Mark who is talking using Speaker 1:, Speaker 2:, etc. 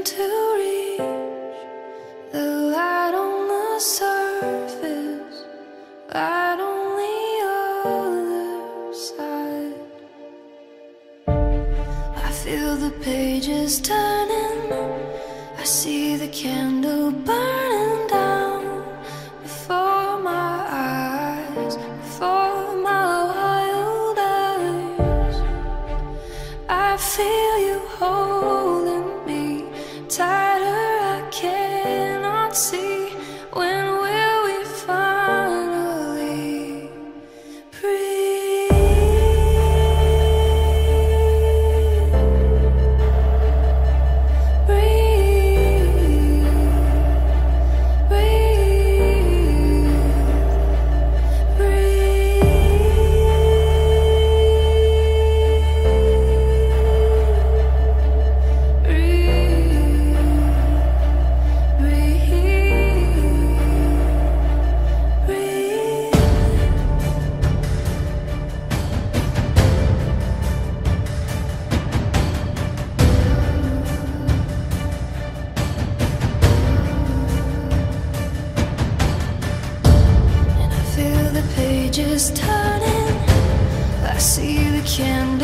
Speaker 1: begin to reach the light on the surface, light on the other side. I feel the pages turning, I see the candle burning down before my eyes, before my wild eyes. I feel you holding me tighter, I cannot see. When will we finally breathe? Breathe, breathe, pages turning, I see the candle